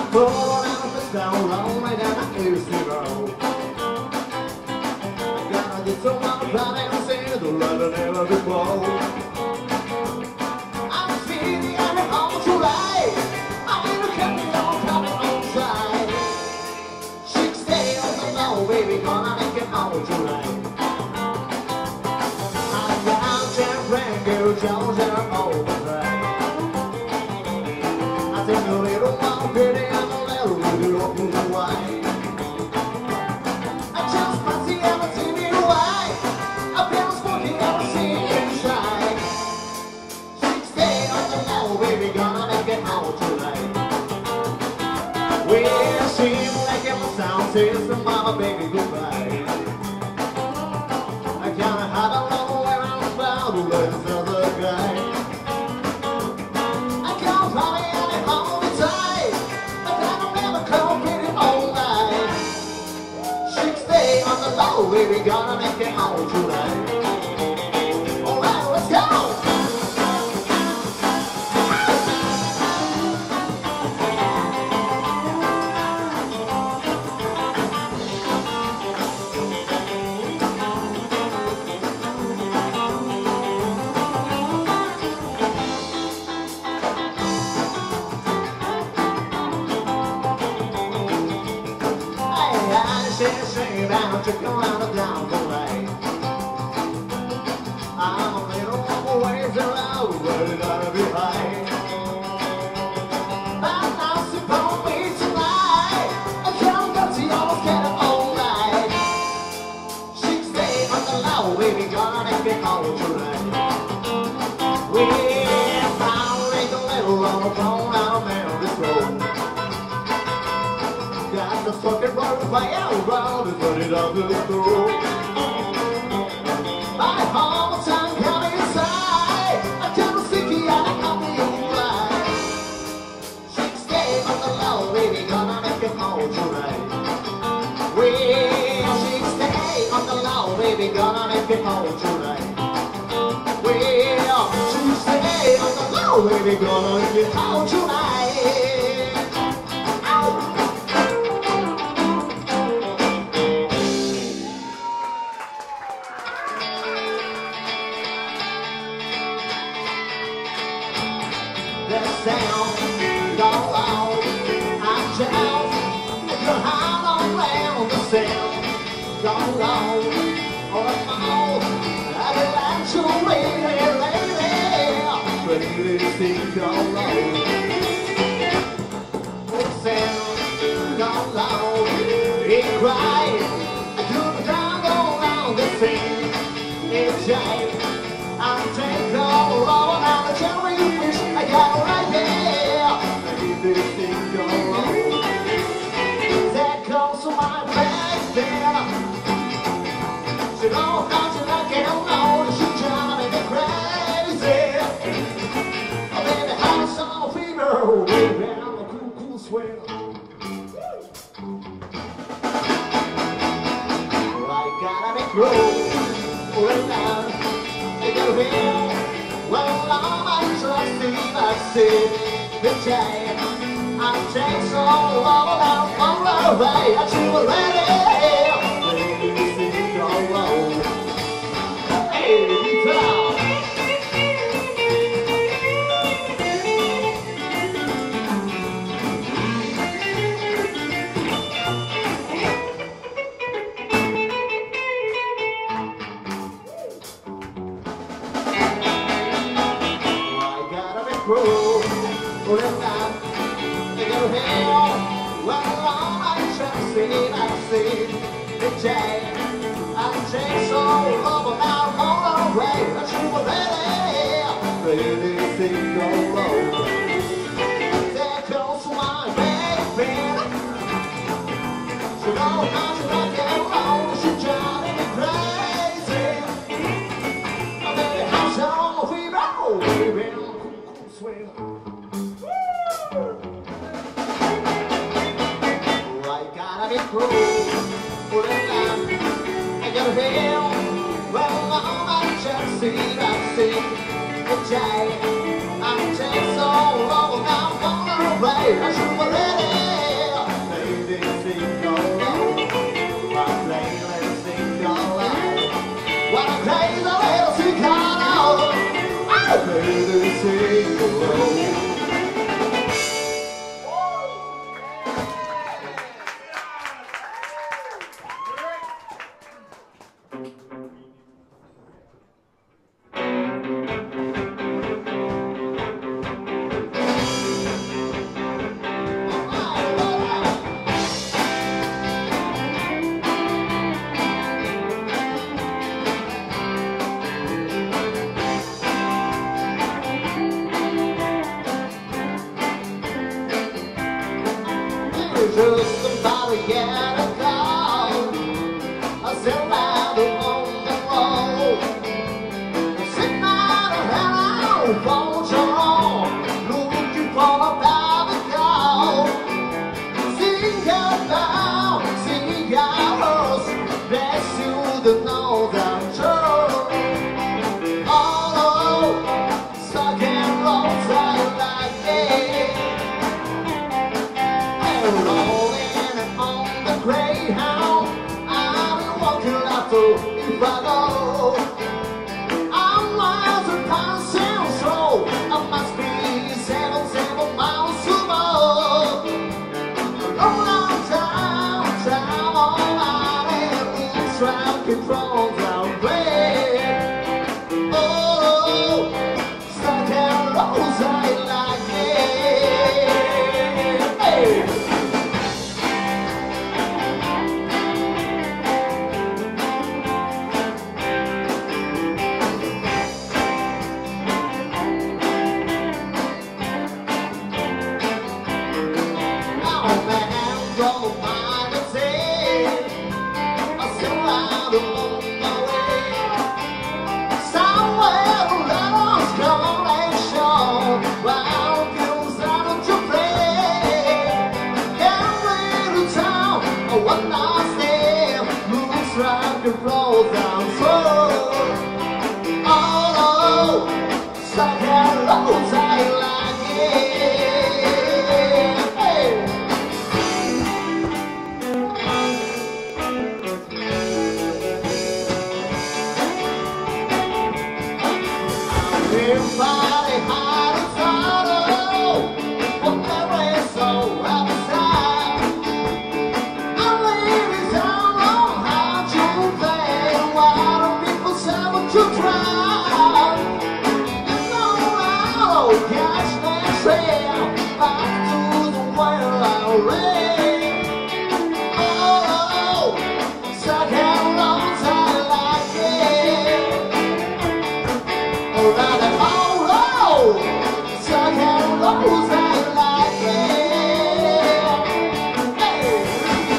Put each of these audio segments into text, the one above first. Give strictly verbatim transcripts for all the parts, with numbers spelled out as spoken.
pull down the stone, roll me down the easy road. I gotta get so much blood and see the love I never before. I'm feeling I'm home tonight. I need to come on, coming on side. Six days on the low, baby, gonna make it home tonight. I got Jeff Rango, Jones, and I'm overdrive. I think a little more pretty and a little bit open and wide. I just fancy ever seen me wide. I've been smoking ever seen inside. Six days on the low, baby, gonna make it home tonight. Well, seem like it must sound says to mama, baby, goodbye. I kinda had a long way around about to let this other guy. I can't find any home inside, but I don't ever come pretty all night. Six days on the low, baby, gonna make it home tonight. Alright, let's go! Say down to go out down the lane. I'm a little ways around, but it gotta be high. But now suppose me tonight, I can't go to almost get it all night. Six days on the low, baby, gonna make it home tonight. We're found like a little on the phone out there on this road. Got the fucking road by around and put it on the road. My whole time coming inside, I can't see the other coming right. Six days on the low, baby, gonna make it home tonight. Well, six days on the low, baby, gonna make it home tonight. Well, six days on the low, baby, gonna make it home tonight. The sound gone loud, I'm down. If you're high on round, the sound gone loud. All alone, I've been like you lately, lately. But it seems gone loud. The sound gone loud, it cried. I couldn't down, go down the scene. It's tight, I'm taking all over now. The cherry fish I got right there. Maybe this thing go wrong. That comes to my back there. She don't know she like it alone. She trying to make it crazy. Oh, baby, house on fever. Baby, I'm a cool, cool swell. I gotta be cool. Right now. Well, I'm trusting, I see the time. I'm taking so long now, on the way. I should be ready. Baby, sing along. Hey, guitar. Roll, roll it down, take it here. Well, all my trust in, I see the day. I'm chasing so long, now I'm on the way. I should be ready, ready, thing go low. There goes my baby. She don't know she like it wrong, she driving me crazy. I'm in the house on the fever, baby. Swing. I gotta be cruel, put it down. I gotta feel, well, all I just see, I see the day. I'm taking so long, now I'm gonna away. I should be ready. just about to get a call. I said out on the road, sitting out of hell, phones are on, looking for a private call. Sing out loud, sing out us, bless you to know the truth. Oh, stuck in roads I like it. Rolling on the Greyhound, I've been walking out to Chicago. I'm miles upon Sam's Road, I must be seven, seven miles to go. Roll on down, down on my head, it's round control down there. Oh, stuck in roads I like it. Hey. Roll down slow. Oh, stuck in roads I like it. Hey. Everybody had a sorrow, but there is so outside. I'm leaving down on how to play. Why do people say to try? You know I'll catch that trail back to the well I ran. Oh, stuck in roads I like it. Oh, rather, oh, oh, stuck in roads I like it. Hey.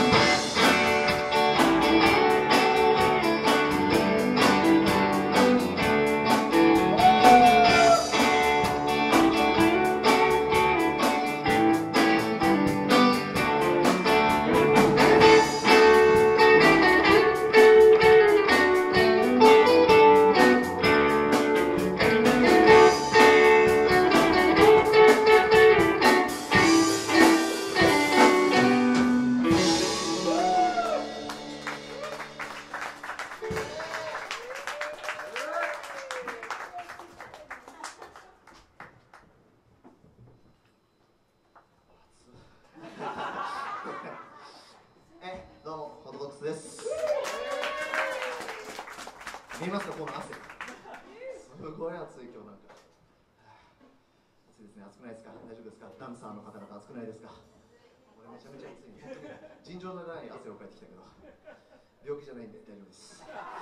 え、どうも、ホットドックスです。見えますか、この汗。すごい暑い、今日なんか。暑いですね、暑くないですか、大丈夫ですか、ダンサーの方々、暑くないですか。これめちゃめちゃ暑い、本当に尋常のない汗をかいてきたけど、病気じゃないんで大丈夫です。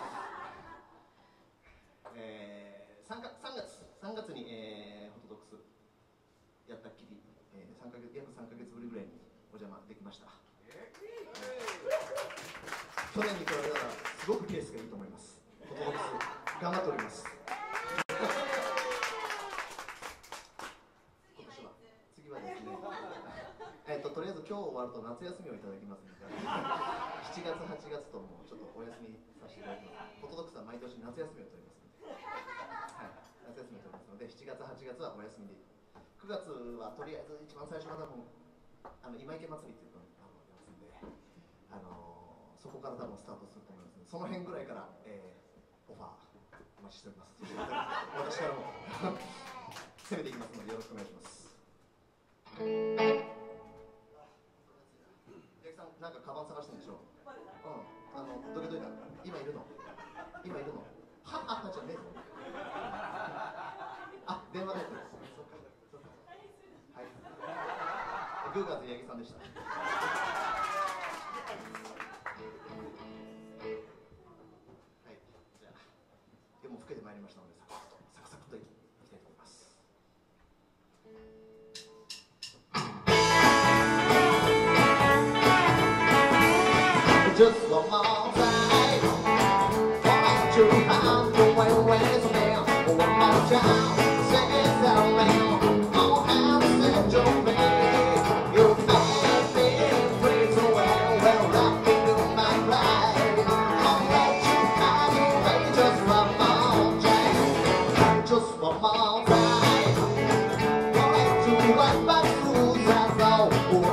えー、3, か3月、さんがつに、えー、ホットドックスやったっきり、えー、さんかげつ約さんかげつぶりぐらいにお邪魔できました。去年に比べたらすごくペースがいいと思います。ホットドックス頑張っております。今年は次はですね、えっととりあえず今日終わると夏休みをいただきますので、しちがつはちがつともちょっとお休みさせていただきます。ホットドックスは毎年夏休みを取りますので、はい、夏休みを取りますので、しちがつはちがつはお休みで、くがつはとりあえず一番最初は多分あの今池祭りっていうのをあのやりますんで、あのー、そこから多分スタートすると思いますので、その辺ぐらいから、えー、オファーお待ちしております。私からも攻めていきますのでよろしくお願いします。八木さん、なんかカバン探してるんでしょ。うん、あのどけどいた。今いるの。今いるの。はははじゃねえぞ。あ、電話で。そうか。そうか。はい。グーガーズ八木さんでした。でも更けてまいりましたので、サクサクとサクサクといきたいと思います。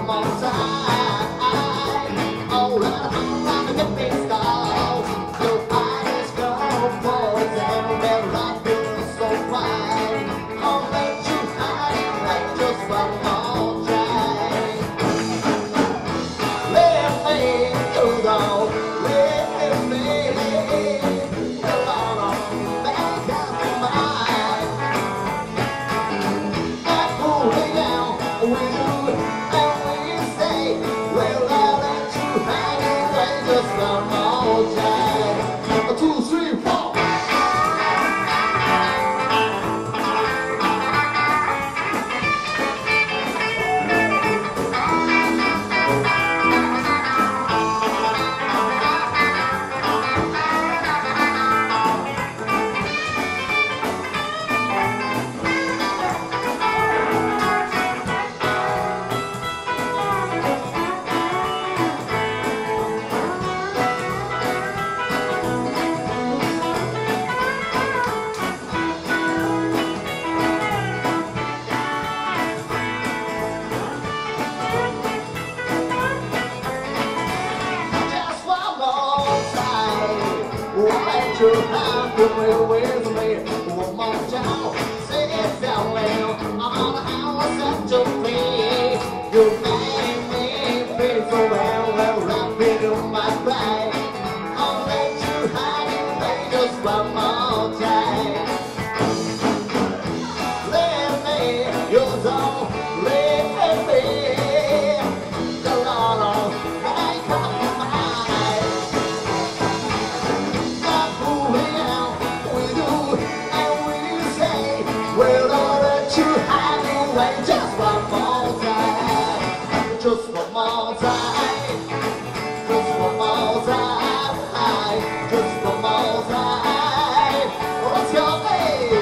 one more time. Oh, let I'm gonna get me started. Your eyes go poison when life feels so fine. I'll let you hide it like just one more time. Let me go down, let me alone, make up your mind. I'm pulling out with you and we say, well, I'll let you hide it like just one more time. A two, three, four. Just one more time. Why you have to be with me? One more time. Say it down well. On how I set you free. You make me feel so well. Well, I feel my pride. I'll let you hide it away just one more time. Let me, you're so, let me. The Lord, make up your mind. I'm pulling out with you and we say, well, I'll let you hide it away just one more time. Just one more time. Just one more time. Just one more time. Let's go, babe.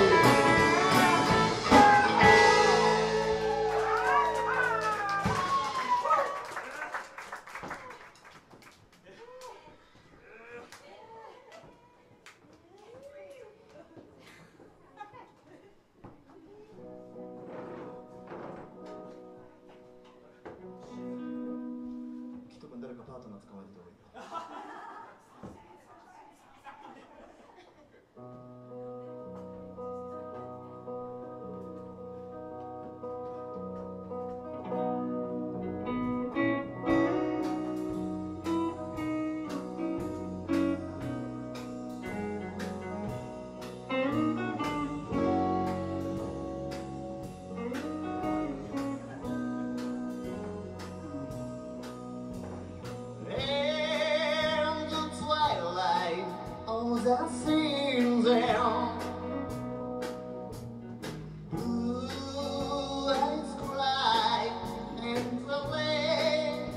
きっと誰かパートナー捕まえてた方がいいよ。In the twilight, all that seems down. Blue eyes cry in the lane.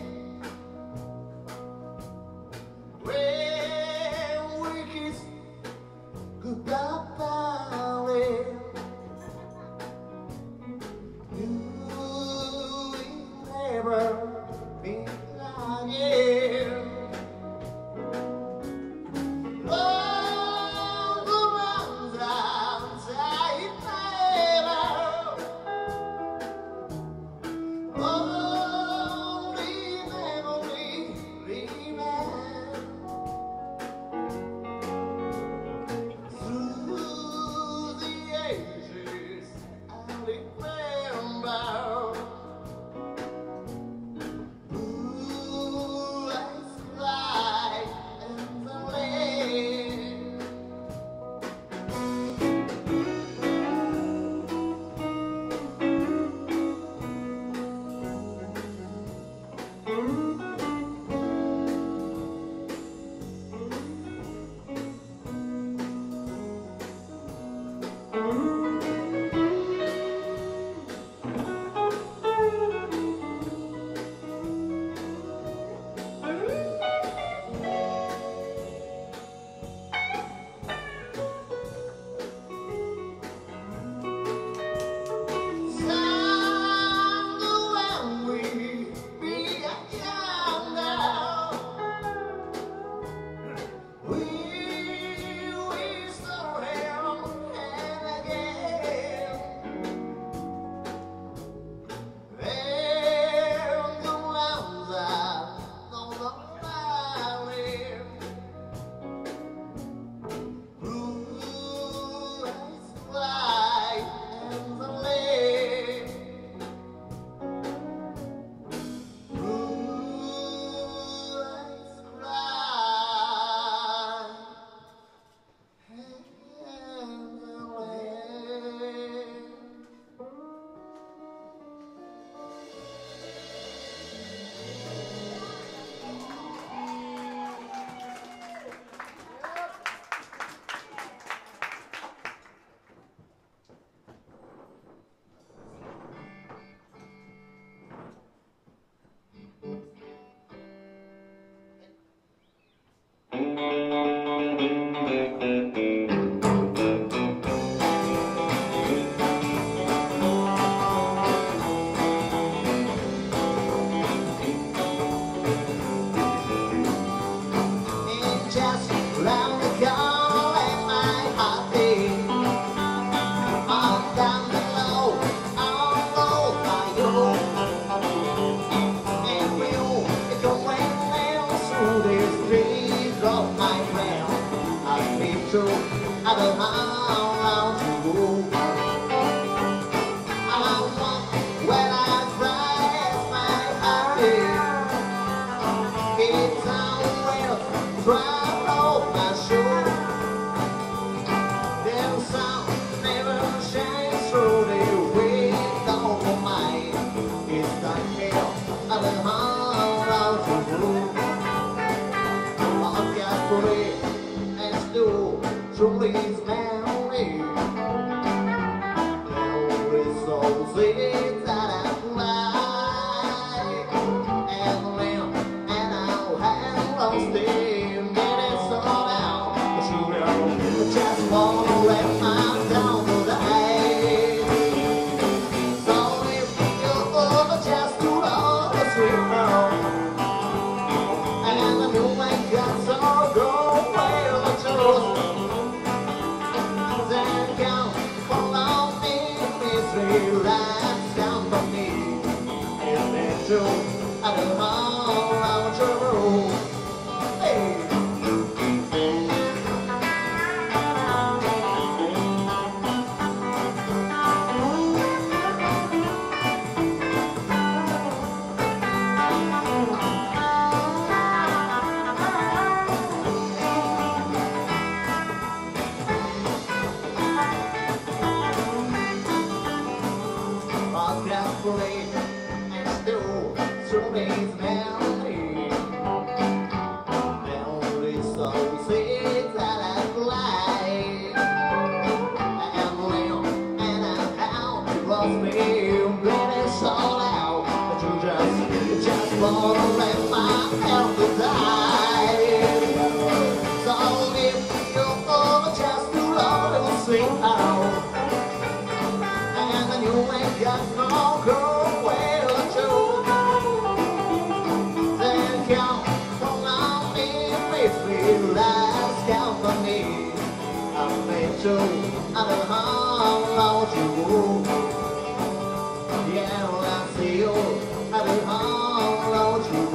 When we kiss goodbye, darling, you will never be lying. Oh, home. And I knew I got so go where I chose. Then count follow me, misery lights down for me. It's been true, I don't know how to rule. Hey. And still surveys memory. Memory so sweet that I fly. And live and I how you lost me, blame it all out. But you just, you just wanna let myself to die. So if you're over just too long, you'll see how. And you ain't got no girl where to choose. Then count on me, basically last count for me. I made sure I don't know you. Yeah, well, I see you, I don't know you.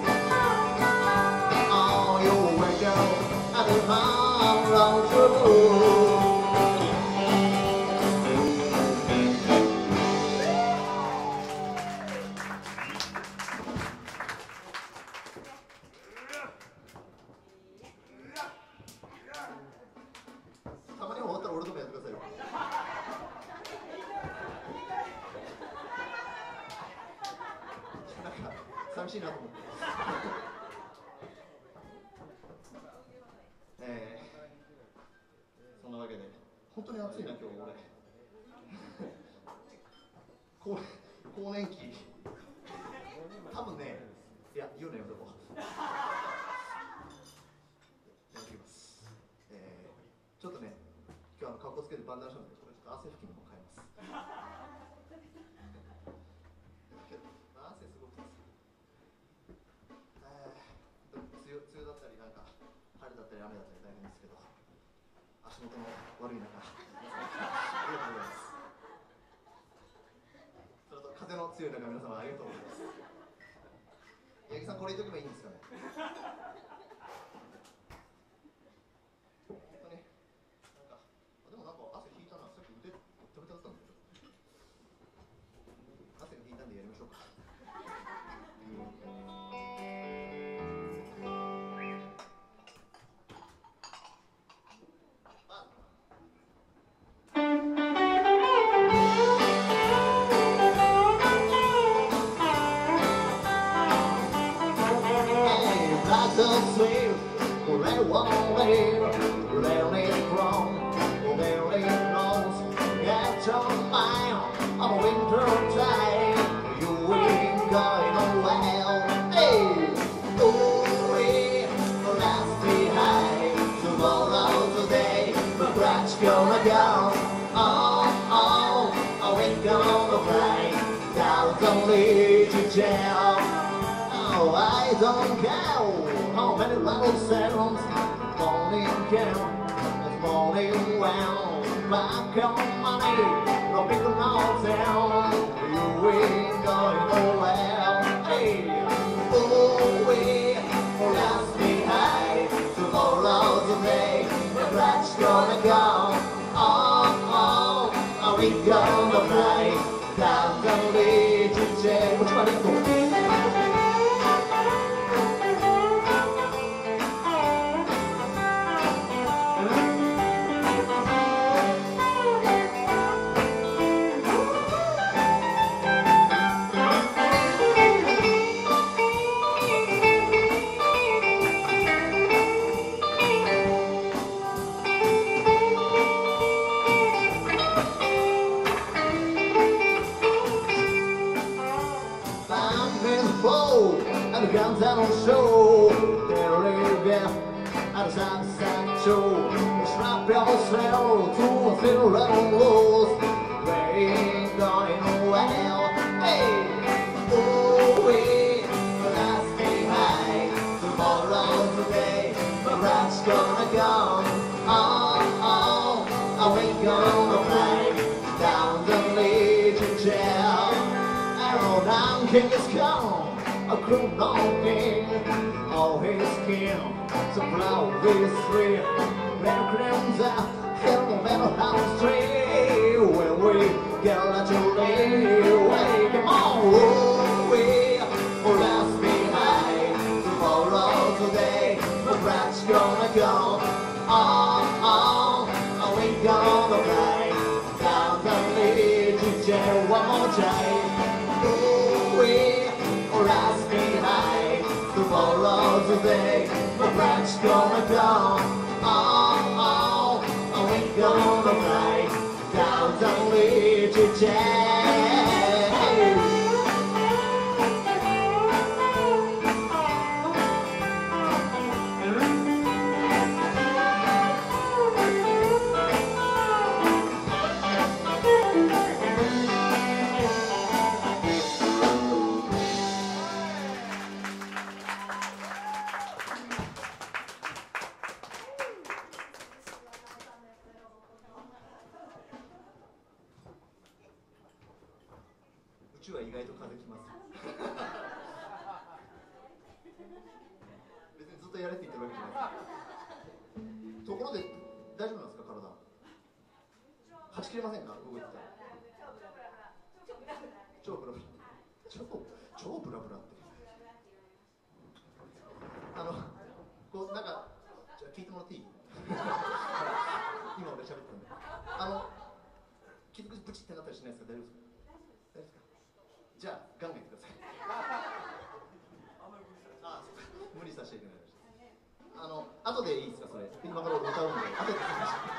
Oh, you wake up, I don't know you.寂しいなと思ってえー、そんなわけで本当に暑いな今日俺更年期多分ねいや言うのやめとこうやってきます、えー、ちょっとね今日あの格好つけてバンダナしたのでこれちょっと汗拭きの方変えます汗すごくです梅雨、梅雨だったりなんか晴れだったり雨だったり大変ですけど足元の悪い中ありがとうございますそれと風の強い中皆様ありがとうございます八木さんこれ言っとけばいいんですかね本当になんかでもなんか汗引いたなさっき腕とべただったんだけど汗が引いたんでやりましょうかSo sweet, they won't live, they live wrong, they live close. Get your mind on winter time, you ain't going nowhere. Hey, ooh, let's be high. Tomorrow, today, the crash gonna go. Oh, oh, oh, ain't gonna fly. Down don't lead to jail. Oh, I don't care. How many little sounds morning count, it's morning round. Back on money, no big no town. You ain't going nowhere. Hey, ooh wee, let's be high. Tomorrow, today, the black's gonna go. Oh oh, are we gonna fly? Down the lead to jail. Which one is it? And the guns that don't show, they're living at a sunset show. Strap yourself to a thin little rose. They ain't going nowhere. Hey, oh, wait, king is gone, a criminal king. All his skin, so proud with three. Red crowns out, hell no matter how straight. When we get out to leeway, come on, oh, we will last behind. Tomorrow, today, the bright's gonna go. Oh, oh, oh, we gonna fly down the lead to jail one more time. Oh, we will last behind. Tomorrow, today, the bright's gonna go. Oh, oh, oh, we gonna fly down the lead to jail.宇宙は意外と風きます別にずっとやれって言ってるわけじゃないところで大丈夫なんですか体はち切れませんか動いてたら超ブラブラ超超ブラブラってあのこうなんかじゃあ聞いてもらっていい今俺喋ったんであの傷口ブチってなったりしないですか大丈夫ですか大丈夫ですかじゃあ、ガンガン言ってください。あ、そうか。無理させちゃいけない。あの、後でいいですか、それ。今から歌うんで、後で。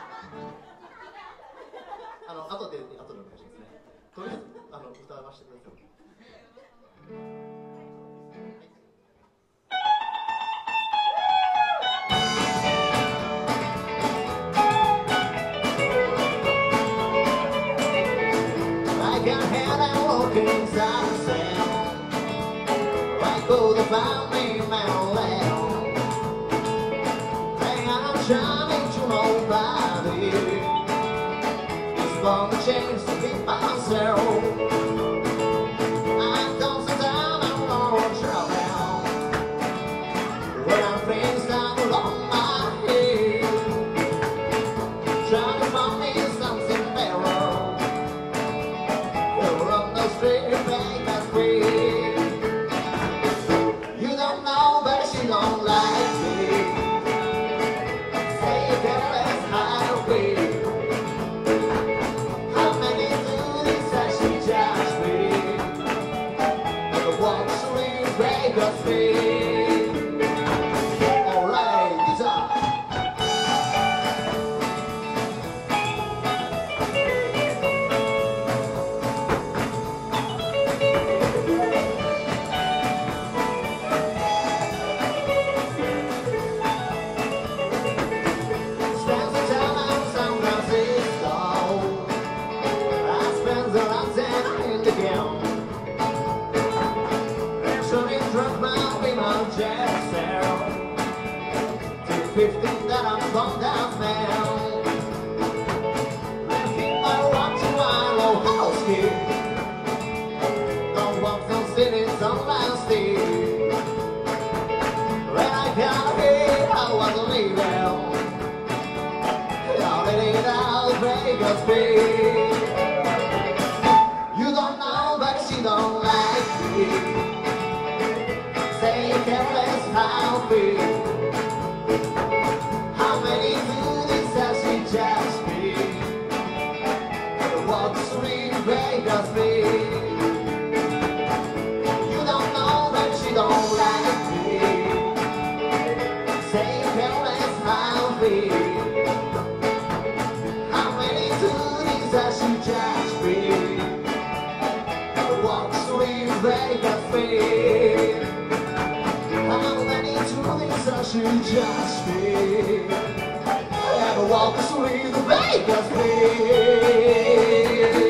あの、後で、後でお願いしますね。とりあえず、あの、歌わせてください。Inside myself, I go to find me my lamb. And I'm trying to nobody. It's for the chance to be myself. I don't sit down and want trouble. When I'm faced down along my head, trying to find me something better. Straight back and free. You don't know, but she don't like me. Say you can let's hide away. How many duties has she judged me? And the walks really break us free. Alright, guitar. Fifteen that I'm gone down now. Keep my watch while old house kid. Don't walk no cities on last day. When I got here, I was leaving. Y'all let it out, break us free. You don't know, but she don't like me. Say you can't let how feel. How many duties has she judged me? What street break us free? You don't know that she don't like me. Say careless how be. How many duties has she judged me? What street break us free? How many duties has she judged me? Ever walk the street to make us free?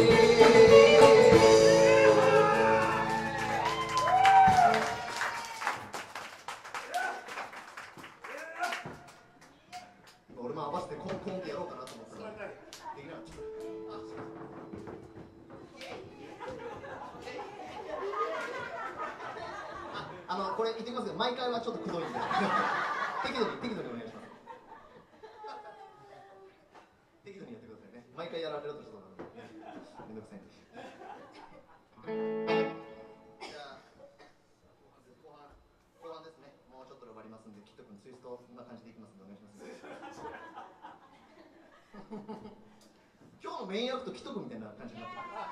俺も合わせてコンコンってやろうかなと思ったらできなかった。あ、そう。 のこれ言ってきますけど、毎回はちょっとくどいんで適度に適度にお願いします。適度にやってくださいね。毎回やられるとちょっとめんどくさいんで。じゃあ後半後半ですね。もうちょっとで終わりますんで、キット君ツイストこんな感じでいきますんでお願いします、ね。今日のメインアクトキット君みたいな感じになって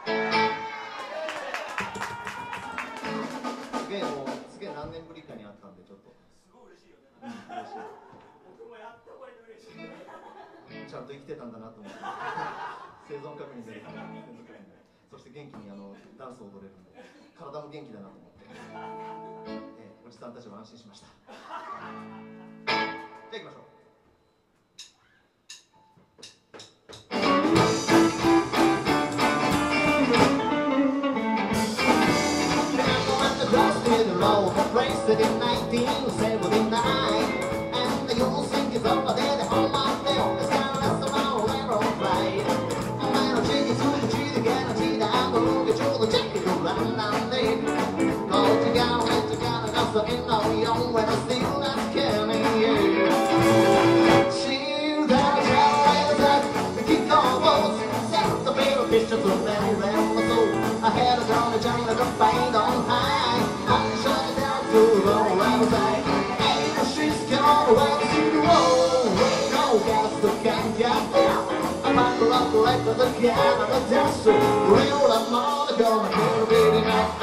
ます。すげえもうすげえ何年ぶりかに会ったんでちょっとすごい嬉しいよね。うん、嬉しい。僕もやったこれで嬉しい。ちゃんと生きてたんだなと思って生存確認で生存確認で、そして元気にあのダンスを踊れるんで体も元気だなと思って、えー、おじさんたちは安心しました。じゃあ行きましょう。Placed in nineteen seventy-nine, and the youth think it's over there, the whole my bill is kind of less around level flight. I'm not a chicken to the tree, the guarantee that I'm gonna get you the chicken to run down there. Go to go, let you go, and so in no young when I see you, that's coming here. She that is that the kick on walls, set the big picture to many round the soul. I had a down the jungle, the fight on high. I shut it down. To the outside, ain't no streets gone away to the road. Ain't no gas to can't get down. I'm not the rock like the can of the dance. Real I'm on the go, I'm here beating up.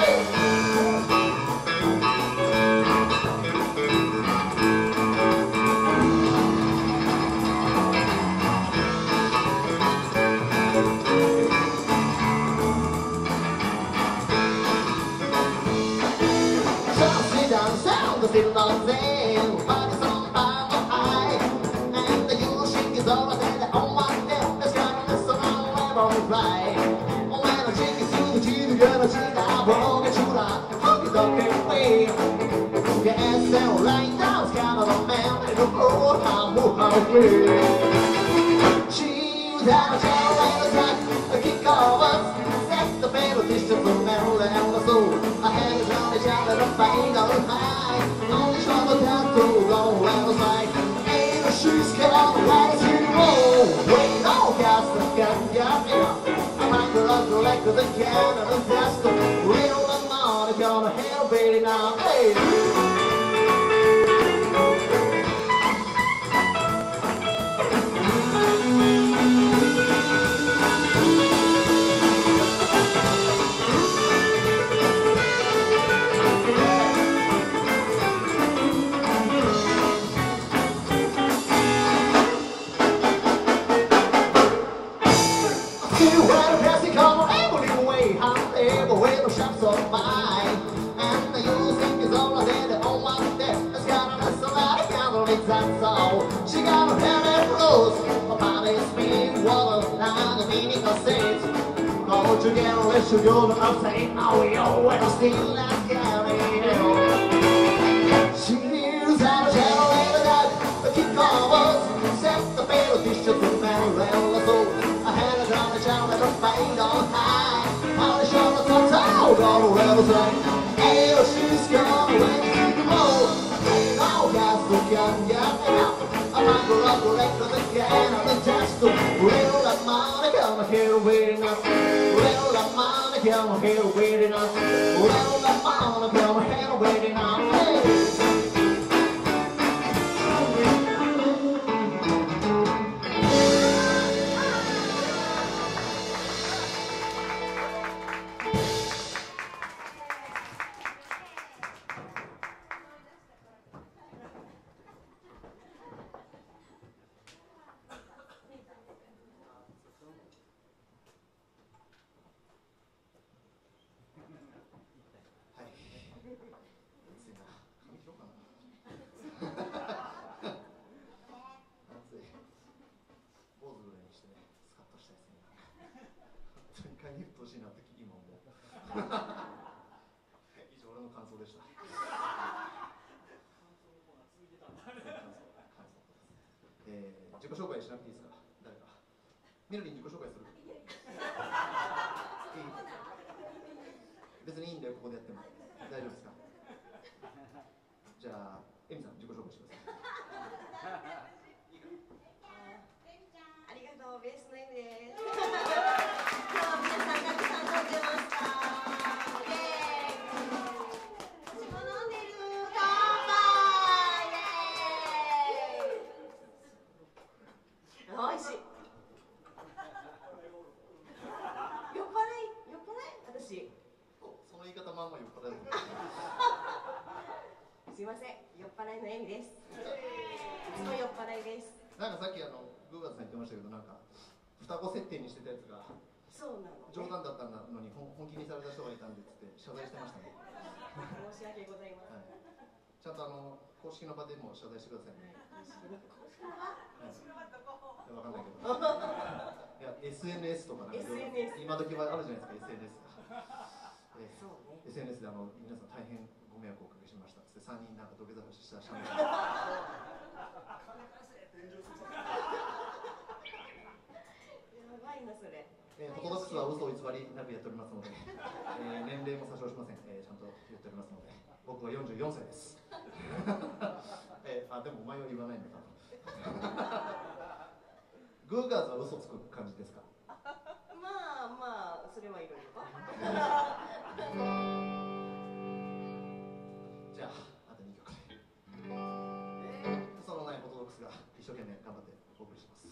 Still not there, body's on by the high, and the usual shake is all there. On my neck, it's got a mess around where I fly. Oh, when I shake it to the cheese, gonna see that wrong and shoot up, hook it up and way. Yes, and right now, it's kind of a man, and the floor, I'm moving free. She's out of jail, and it's like a kick off us. Set the battle, this is the metal and the soul. I had it on the shot and the fight on high. On the shoulder down to go outside. Ain't no shoes can all rise in the road. Wait, no gas the gun, yeah, yeah. I might go up the leg of the can and the desk. Real and on, gonna hell baby now, hey. Of mine, and the you think is all I did on my deck. It's got a mess of that candle, that's all. She got a heavy blues, her body's spinning water, now the meaning of seeds. Go together, let's show you the upside. Oh, yo, when I still not carrying you. She lives out of generator that the kick covers, set the bill, dish to the man, well, so I had a gun, a child, and a fight on high. On the shoulder, so gonna wear say, hey, she's gonna win the road. Ain't no gas to gun, yeah, yeah. I'm not gonna go back to the can of the test. Real that money, come here waiting up. Real that money, come here waiting up. Real that money, come here waiting up. Hey.自己紹介しなくていいですか？誰か。みのりん自己紹介する？いい？別にいいんだよ、ここでやっても。大丈夫ですか？ エミさん自己紹介してください。 ありがとう、ベースのエミです。今日は皆さんたくさん飲んでました。イエーイ。私も飲んでる。乾杯。イエーイ。おいしい。酔っ払い、酔っ払い、私。 その言い方まんま酔っ払い。 すいません、酔っ払いのエミです。いつも酔っ払いです。 なんかさっきあのグーガーズさん言ってましたけど、なんか双子設定にしてたやつがそうなの、ね、 冗談だったのに本気にされた人がいたんでっつって謝罪してましたね。 申し訳ございません。はい、 ちゃんとあの公式の場でも謝罪してくださいね。 公式の場？公式の場どこ？ いや、わかんないけど。いや、エスエヌエス とかなんかエスエヌエス今時はあるじゃないですか、エスエヌエス が。えー、 そうね。 エスエヌエス であの皆さん大変ご迷惑をおかけしましたっつってさんにんなんか土下座したしゃべり。えー、ホトドックスは嘘を偽りなくやっておりますので、えー、年齢も詐称しません、えー、ちゃんと言っておりますので、僕はよんじゅうよんさいです。えー、あ、でもお前は言わないんだな。グーガーズは嘘つく感じですか？ まあまあ、それはいろいろ。 じゃあ、あとにきょくで。えー、そのないホトドックスが一生懸命頑張ってお送りします。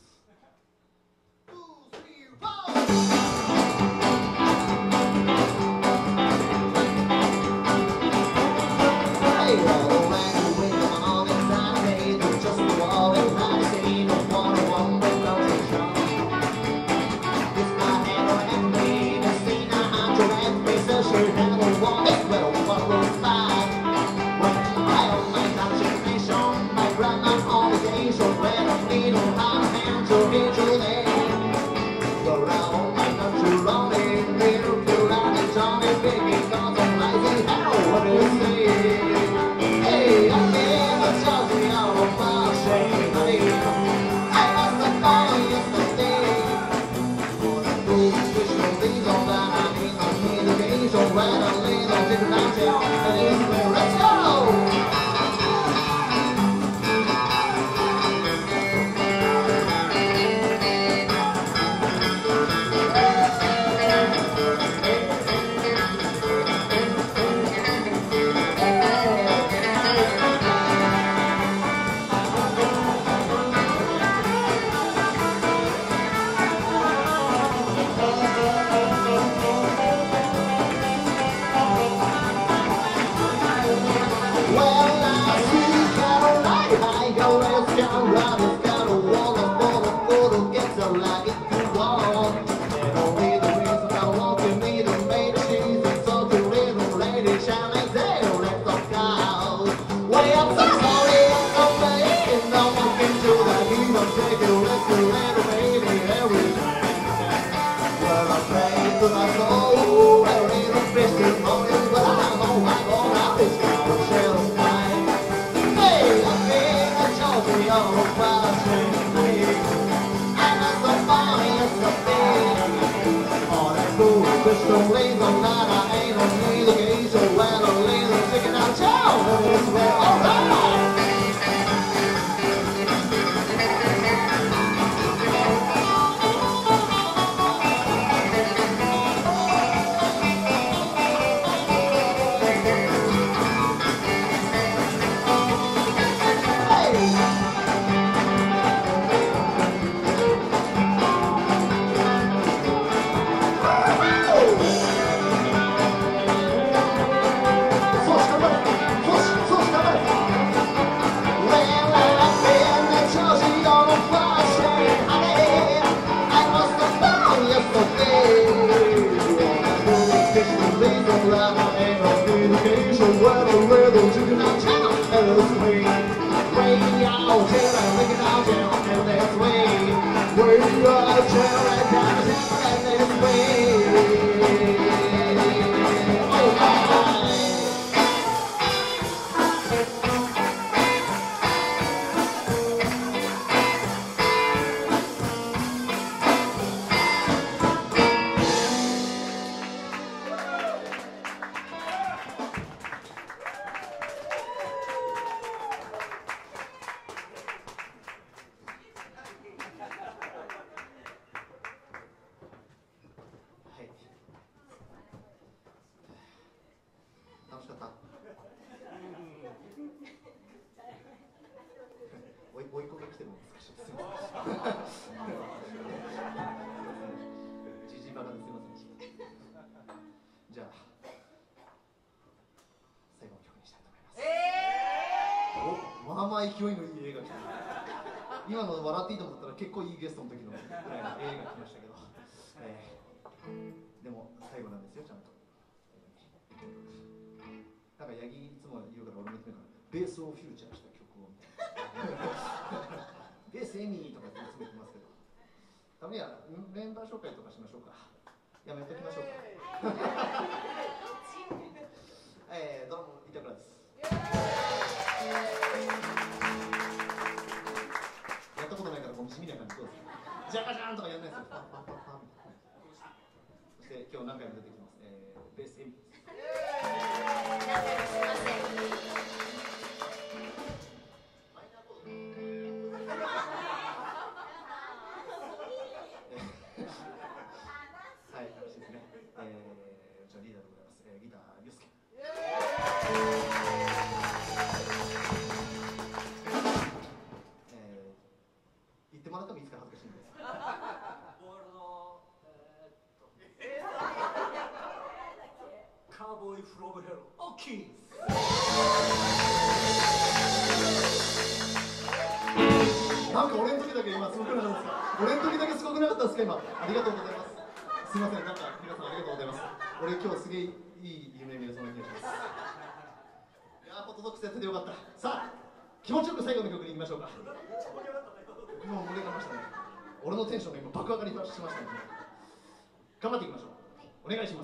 まあ勢いのいい映画来た。今の笑っていいと思ったら結構いいゲストの時のぐらいの映画来ましたけど、えー、でも最後なんですよ、ちゃんと。なんか八木いつも言うから俺も言ってるから、ベースをフューチャーした曲をみたいな。ベースエミーとかっていつも言ってますけど、たまにはメンバー紹介とかしましょうか。やめときましょうか。えー、どうも板倉です。やったことないからもう地味な感じ。そうです。ジャカジャーンとかやんないですよ。パンパンパンパンみたいな。そして今日何回も出てきます。えー、ベースエミです。 何回もすいません。 はい、楽しいですね。えー、じゃあリーダーでございます。えー、ギター、リュウスケ。えー、言ってもらってもいいですか、恥ずかしいんです。 ボールの、えー、っと、カーボーイフロムヘロ、オッキーズ。 なんか俺の時だけ今すごくなかったですか。俺の時だけすごくなかったですか今。ありがとうございます。すみません、なんか皆さんありがとうございます。俺今日すげえいい夢見れそうな気がします。いやー、ホットドッグスやっててよかった。さあ、気持ちよく最後の曲に行きましょうか。もう盛り上がりましたね。俺のテンションが今爆上がりしましたね。頑張っていきましょう。お願いします。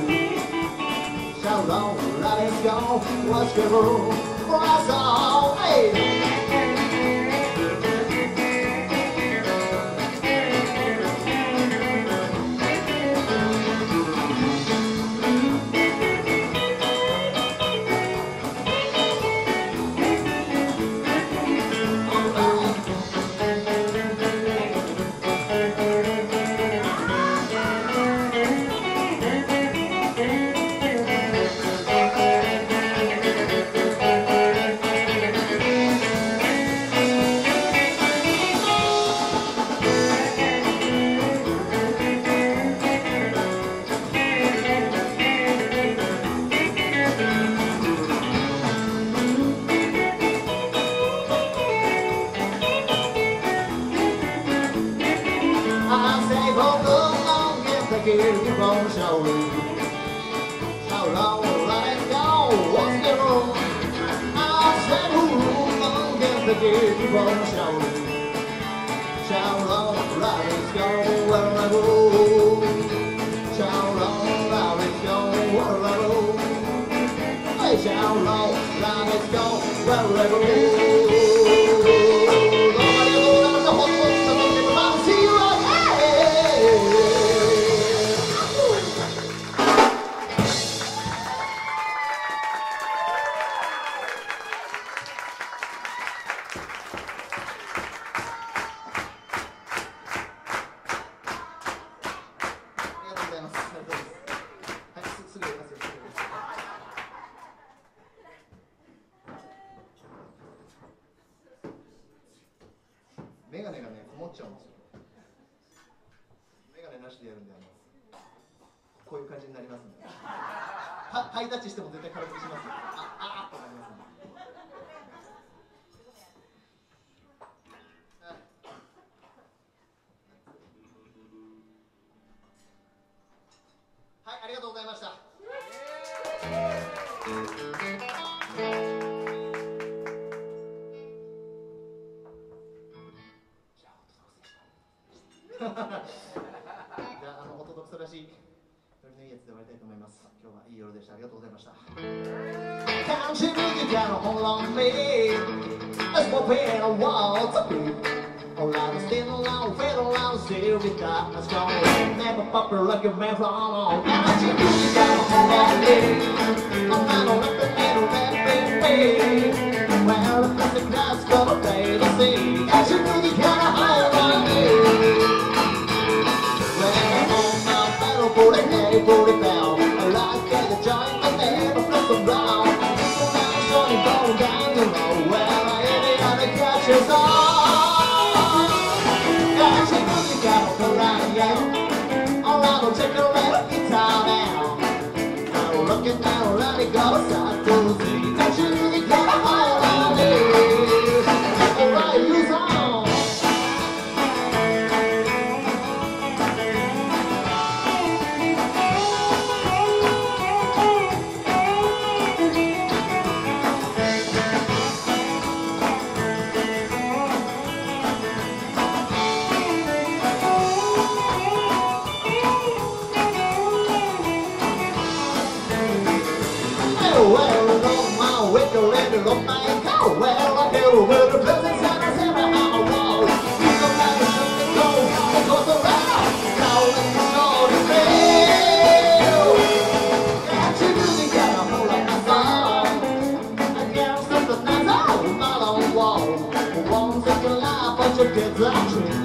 Let's go, let's go, let's go. keep on showing. How long will I go? What's the room? I said, who long can the keep on showing? How long will I go where I go? How long will I go where I go? Hey, how long will I go where I go?メガネがね、こもっちゃうんですよ。メガネなしでやるんで、あのこういう感じになりますんで。はハイタッチしても絶対軽くします。ああーとなりますんで。はい、ありがとうございました。じゃあ、あの、オーソドクスらしいノリのいいやつで終わりたいと思います。今日はいい夜でした。ありがとうございました。Can't you really get a hold on me? Let's pop in a wall to be. All I was still around, fade around, still be that. Let's go. Never pop her like a man from home. Can't you really get a hold on me? I'm not a rap and a rap baby. Well, if the class gonna play the scene. Can't you really get a hold on me? Put it down, put it down. I like it, the joint, but they never flip around. So now it's only going down the road. Well, I hit it on the catches on. Got you, you got to run, yeah. All I will take a little guitar now. Now look it down, let it go, start to see. Got you, you got to hold on it. Alright, you song. Well, on my way to let it on my go. Well, I go with the presents and I said I have a wall. You don't have to let me go, it goes around. Now let me show the feel. Can't you really get a hold of my song? I can't stop the nights out, my long wall. One second life, but you get that trick.